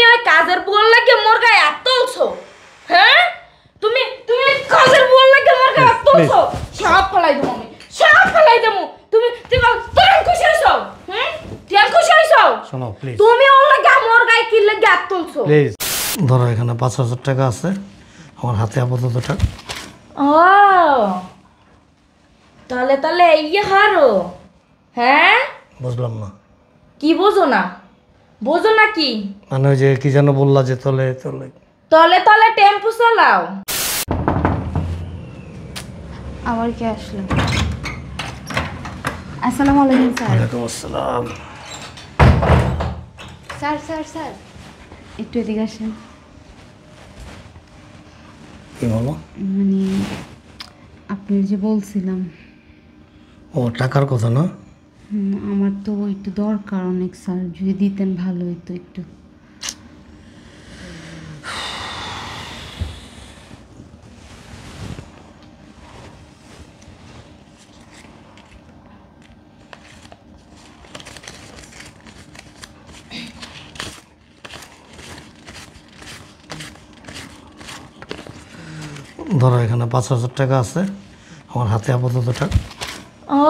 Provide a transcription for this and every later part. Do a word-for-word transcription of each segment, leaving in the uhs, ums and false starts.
তুমি ওই কাজের বুয়ার লাগে মোর গায়ে হাত তুলছো হ্যাঁ তুমি তুমি কাজের বুয়ার লাগে মোর গায়ে হাত তুলছো সব ফলাই দেবো আমি সব ফলাই দেবো তুমি তুমি তুমি খুশি হইছো হুম তুমি খুশি হইছো শোনো প্লিজ তুমি ওর লাগে মোর গায়ে কি লাগে হাত তুলছো প্লিজ ধরো এখানে পাঁচ হাজার টাকা আছে আমার হাতে আপাতত টাকা ও তাহলে তাহলে ইয়ে হারো হ্যাঁ বুঝলাম না কি বোঝো না বোঝো না কি মানে ওই যে কি যেন বললা যে তলে তলে তলে তলে টেম্পু চালাও আবার কে আসলো আসসালামু আলাইকুম স্যার ওয়ালাইকুম আসসালাম স্যার স্যার স্যার একটু এদিকে আসেন কি বলো মানে আপনি যে বলছিলাম ও টাকার কথা না হুম, আমার তো একটু দরকার অনেক স্যার যদি দিতেন ভালো হতো একটু ধরো এখানে পাঁচ হাজার টাকা আছে আমার হাতে আপাতত টাকা ও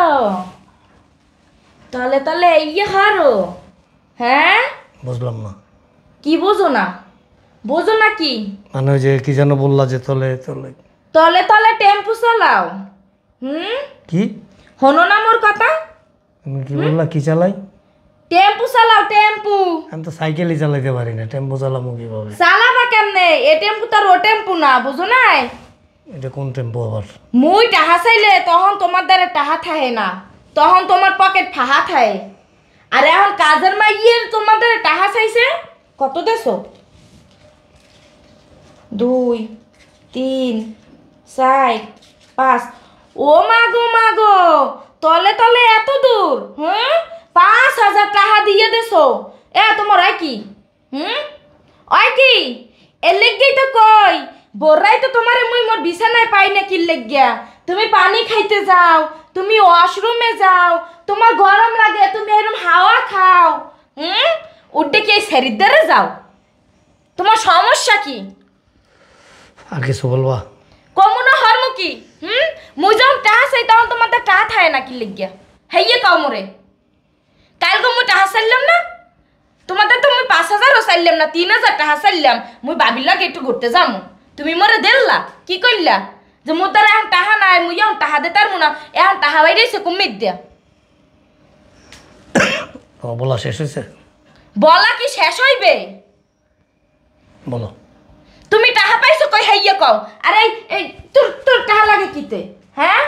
তাহলে তাহলে ইয়ে হারো হ্যাঁ বুঝলাম না কি বোঝো না বোঝো না কি মানে ওই যে কি যেন বললা যে তলে তলে তলে তলে টেম্পু চালাও হুম কি হনো না মোর কথা তুমি কি বললা কি চালাই টেম্পু চালাও টেম্পু আমি তো সাইকেলই চালাইতে পারি না টেম্পো চালাবো কিভাবে চালাবা কেমনে এ টেম্পু তার ও টেম্পু না বুঝো নাই এটা কোন টেম্পো আবার মুই টাহা চাইলে তখন তোমার দ্বারা টাহা থাহে না তখন তোমার পকেট ফাহা থায় আর এখন কাজের মাইয়ের তোমার দ্বারা টাহা চাইছে কত দেছো দুই তিন চার পাঁচ ও মাগো মাগো তলে তলে এত দূর হুম পাঁচ হাজার টাকা দিয়ে দেছো এ তোমার হয় কি হুম ওই কি এর লেগেই তো কই বোরাই তো তোমার মুই মোর বিছানায় পাই না কি লেগিয়া তুমি পানি খাইতে যাও তুমি ওয়াশরুমে যাও তোমার গরম লাগে তুমি এরকম হাওয়া খাও হুম উঠে কি এই শরীরদারে যাও তোমার সমস্যা কি আর কিছু বলবা কমুনা হরমু কি হুম মুই যখন টাহা চাই তখন তোমাদের টাহা থায় না কি লেগিয়া হেইয়ে কাও মোরে কালকে মুই টাহা চাইলাম না তোমাদের তো মুই পাঁচ হাজারও চাইলাম না তিন হাজার টাহা চাইলাম মুই ভাবির লাগে একটু ঘুরতে যামু তুমি মোরে দেল্লা কি কইলা যে মোর দ্বারা এখন টাহা নাই মুই এখন টাহা দে তারমু না এখন টাহা বাইরেছে কুমির দিয়া ও বলা শেষ হয়েছে বলা কি শেষ হইবে বলো তুমি টাহা পাইছো কই হাইয়া কও আরে এই এই তোর তোর টাহা লাগে কিতে হ্যাঁ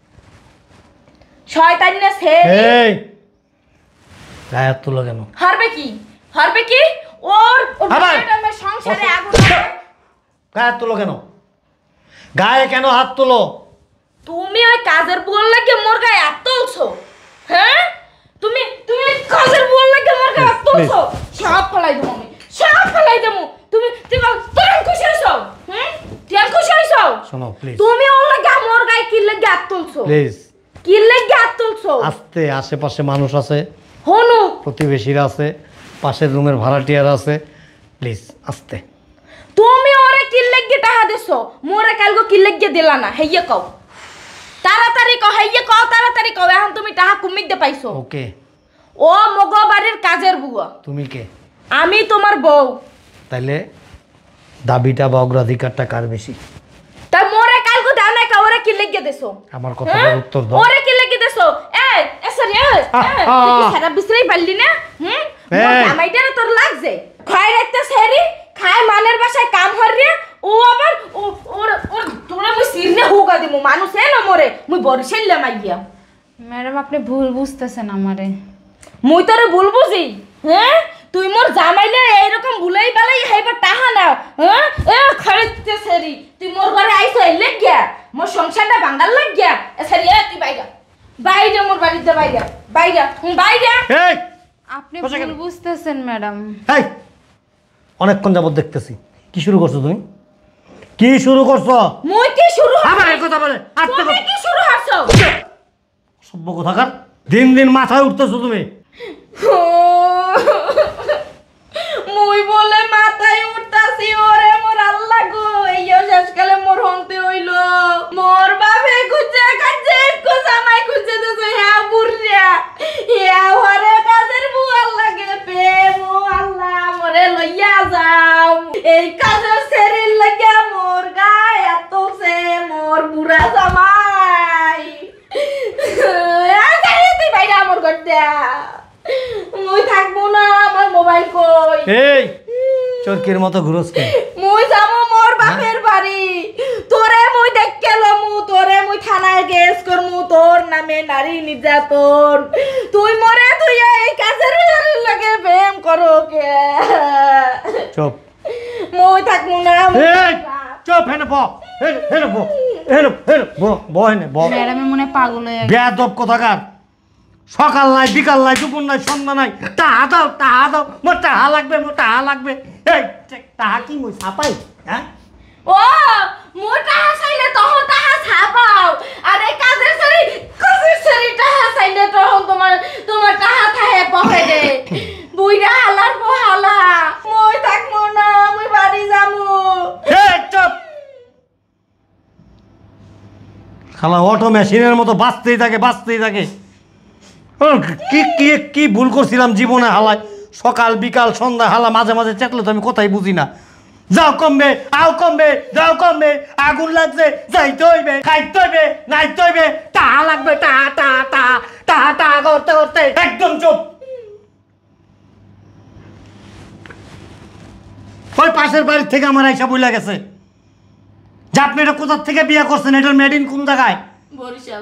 শয়তান না সে এই গায়ে হাত তুলো কেন হারবে কি হারবে কি ওর ওর আবার? মেয়েটার সংসারে আগুন লাগে। গায়ে হাত তুলো কেন গায়ে কেন হাত তুলো তুমি ওই কাজের বুয়ার লাগে মোর গায়ে হাত তুলছো হ্যাঁ তুমি তুমি ওই কাজের বুয়ার লাগে মোর গায়ে হাত তুলছো সব ফলাই দেবো আমি সব ফলাই দেবো তুমি তুমি তুমি খুশি হইছো হুম তুমি খুশি হইছো শোনো প্লিজ তুমি ওর লাগে মোর গায়ে কি লাগে হাত তুলছো প্লিজ কি লাগে হাত তুলছো আস্তে আশেপাশে মানুষ আছে হনু প্রতিবেশীরা আছে পাশের রুমের ভাড়াটিয়ার আছে প্লিজ আস্তে তুমি ওরে কি লাগে টাকা দেছো মোরে কালগো কি লাগে দিলা না হেইয়ে কও তাড়াতাড়ি কও হেইয়ে কও তাড়াতাড়ি কও এখন তুমি টাকা কুমির দে পাইছো ওকে ও মগো বাড়ির কাজের বুয়া তুমি কে আমি তোমার বউ তাইলে দাবিটা বা অগ্রাধিকারটা কার বেশি তা মোরে কালগো দাও না কা ওরে কি লাগে দেছো আমার কথার উত্তর দাও ওরে কি লাগে দেছো এই এ সরি এই তুই কি সারা বিছরাই পারলি না হুম মোর এই। জামাইটারে তোর লাগছে খাই রাখতে সেরি খায় মানের বাসায় কাম হরিয়ে ও আবার ও ওর ওর তোরা মুই সিরনে হুগা দিমু মানুষ এ না মরে মুই বরিশাইলাম আইয়া ম্যাডাম আপনি ভুল বুঝতেছেন আমারে মুই তোরে ভুল বুঝি হ্যাঁ তুই মোর জামাইলে এইরকম ভুলাই বালাই হাইবার টাহা নাও হ্যাঁ এ খাইতে সেরি তুই মোর ঘরে আইছো এলে গিয়া মোর সংসারটা ভাঙার লাগ গিয়া এ সেরি এ তুই বাইরা বাইরে মোর বাড়িতে বাইরা বাইরা হুম বাইরা এই আপনি ভুল বুঝতেছেন ম্যাডাম এই অনেকক্ষণ যাবত দেখতেছি কি শুরু করছো তুমি কি শুরু করছো মুই কি শুরু আবার এই কথা বলে আস্তে তুমি কি শুরু হছো সভ্য কথাকার দিন দিন মাথায় উঠতেছো তুমি মুই এই কাজের শরীর লাগে মোর গায়ে এত সে মোর বুড়া জামাই তুই বাইরে আমার ঘর দেয়া মুই থাকবো না আমার মোবাইল কই এই চরকির মতো ঘুরোস কে মুই যাবো মোর বাপের বাড়ি তোরে মুই দেখকে লমু তোরে মুই থানায় কেস করমু তোর নামে নারী নির্যাতন তুই মরে তুই এই কাজের শরীর লাগে প্রেম করো কে চুপ মুই থাকবো না এই চুপ হেনে ব হেনে হেনে ব হেনে হেনে ব ব হেনে ব ম্যাডামে মনে হয় পাগল হয়ে গেছে। বেয়াদব কোথাকার সকাল নাই বিকাল নাই দুপুর নাই সন্ধ্যা নাই টাহা দাও টাহা দাও মোর টাহা লাগবে মোর টাহা লাগবে এই টাহা কি মুই ছাপাই হ্যাঁ ও মোর টাহা চাইলে তখন টাহা ছাপাও আর এই কাজের শরীর কাজের শরীর টাহা চাইলে তখন তোমার তোমার টাহা থাহে পকেটে বুইরা হালার পোহালা মই থাকবো না মই বাড়ি যামু এই চুপ খালা অটো মেশিনের মতো বাঁচতেই থাকে বাঁচতেই থাকে কি কি কি ভুল করছিলাম জীবনে হালায় সকাল বিকাল সন্ধ্যা হালা মাঝে মাঝে চেতলে তো আমি কোথায় বুঝি না যাও কমবে আও কমবে যাও কমবে আগুন লাগছে যাইতে হইবে খাইতে হইবে নাইতে হইবে টাহা লাগবে টাহা টাহা টাহা টাহা টাহা করতে করতে একদম চুপ ওই পাশের বাড়ির থেকে আমার আইসা বইলা গেছে যে আপনি এটা কোথার থেকে বিয়ে করছেন এটার মেড ইন কোন জায়গায় বরিশাল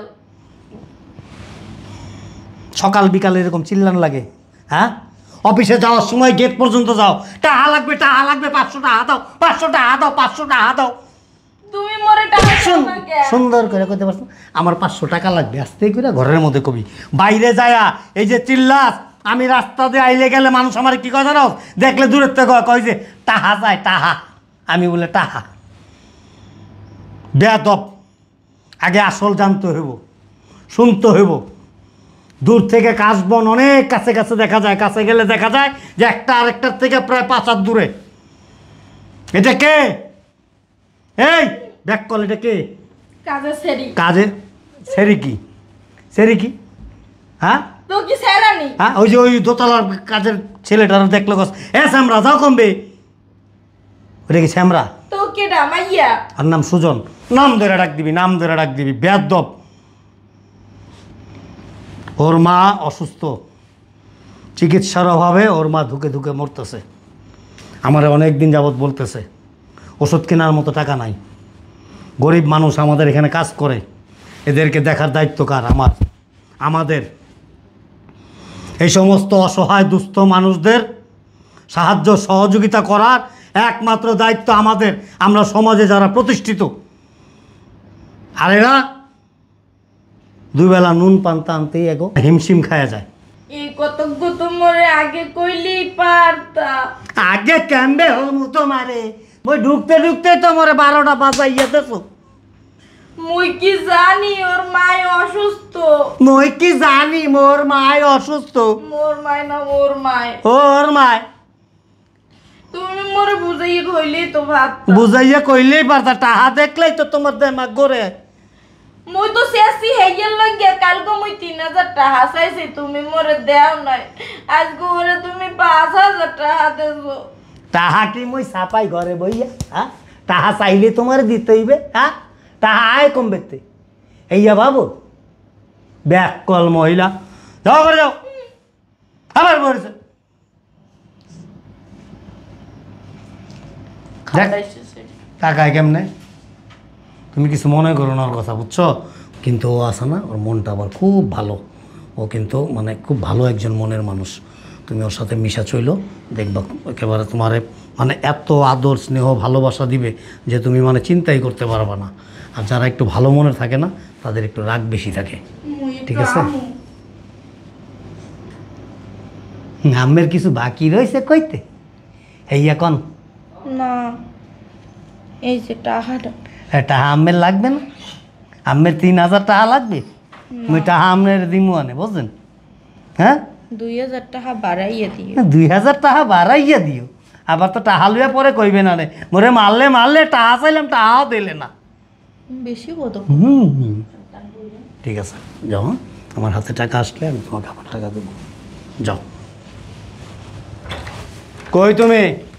সকাল বিকালে এরকম চিল্লান লাগে হ্যাঁ অফিসে যাওয়ার সময় গেট পর্যন্ত যাও টাকা লাগবে টাকা লাগবে পাঁচশো টাকা দাও পাঁচশো টাকা দাও পাঁচশো টাকা দাও তুমি মরে টাকা দাও না কে সুন্দর করে কইতে পারছো আমার পাঁচশো টাকা লাগবে আস্তে করে ঘরের মধ্যে কবি বাইরে যায়া এই যে চিল্লাস আমি রাস্তা দিয়ে আইলে গেলে মানুষ আমার কি কথা জানো দেখলে দূরের থেকে কয় যে টাহা যায় টাহা আমি বলে টাহা বেয়াদব আগে আসল জানতে হইব শুনতে হইব দূর থেকে কাশবন অনেক কাছে কাছে দেখা যায় কাছে গেলে দেখা যায় যে একটা আরেকটার থেকে প্রায় পাঁচ হাত দূরে এটা কে এই ব্যাক কল এটা কে কাজের শরীর কাজে সেরি কি সেরি কি হ্যাঁ তো কি সেরানি হ্যাঁ ওই যে ওই দোতলার কাজের ছেলেটার দেখলো গছ এ শ্যামরা যাও কমবে ওটা কি শ্যামরা তো কেডা মাইয়া আর নাম সুজন নাম ধরে ডাক দিবি নাম ধরে ডাক দিবি বেয়াদব ওর মা অসুস্থ চিকিৎসার অভাবে ওর মা ধুকে ধুকে মরতেছে আমার অনেক দিন যাবৎ বলতেছে ওষুধ কেনার মতো টাকা নাই গরিব মানুষ আমাদের এখানে কাজ করে এদেরকে দেখার দায়িত্ব কার আমার আমাদের এই সমস্ত অসহায় দুস্থ মানুষদের সাহায্য সহযোগিতা করার একমাত্র দায়িত্ব আমাদের আমরা সমাজে যারা প্রতিষ্ঠিত আর এরা দুবেলা নুন পান্তা আনতেই এগো হিমশিম খায়া যায় এই কতজ্ঞ তোমরে আগে কইলি পারতা আগে ক্যাম্বে হল তোমারে ওই ঢুকতে ঢুকতে তোমারে বারোটা বাজাইয়া দেছো মুই কি জানি ওর মায় অসুস্থ মই কি জানি মোর মায় অসুস্থ মোর মায় না ওর মায় ওর মায় তুমি মোরে বুঝাইয়ে কইলি তো ভাত বুঝাইয়া কইলেই পারতা টাহা দেখলেই তো তোমার দেমাগ গড়ে মুই তো শেষই হেগেল লাগিয়া কালকে মুই তিন হাজার টাকা চাইছি তুমি মোরে দেও নাই আজকে ওরে তুমি পাঁচ হাজার টাকা দেছো তাহা কি মই সাপাই ঘরে বইয়া হ্যাঁ তাহা চাইলে তোমার দিতে হইবে হ্যাঁ তাহা আয় কম বেতে এইয়া বাবু ব্যাক কল মহিলা যাও করে যাও আবার বলছে টাকায় কেমনে তুমি কিছু মনে করো না ওর কথা বুঝছো কিন্তু ও আসে না ওর মনটা আবার খুব ভালো ও কিন্তু মানে খুব ভালো একজন মনের মানুষ তুমি ওর সাথে মিশা চইলো দেখবা একেবারে তোমারে মানে এত আদর স্নেহ ভালোবাসা দিবে যে তুমি মানে চিন্তাই করতে পারবা না আর যারা একটু ভালো মনের থাকে না তাদের একটু রাগ বেশি থাকে ঠিক আছে আমের কিছু বাকি রয়েছে কইতে এই এখন না এই যে টাকাটা টাহা আমের লাগবে না আমের তিন হাজার টাকা লাগবে ওই টাহা আমের দিমু আনে বুঝলেন হ্যাঁ দুই হাজার টাকা বাড়াইয়ে দিও দুই হাজার টাকা বাড়াইয়া দিও আবার তো টাহা লুয়া পরে কইবে না রে মোরে মারলে মারলে টাহা চাইলাম টাহাও দিলে না বেশি কত হুম হুম ঠিক আছে যাও হ্যাঁ? আমার হাতে টাকা আসলে আমি তোমাকে আবার টাকা দেবো যাও কই তুমি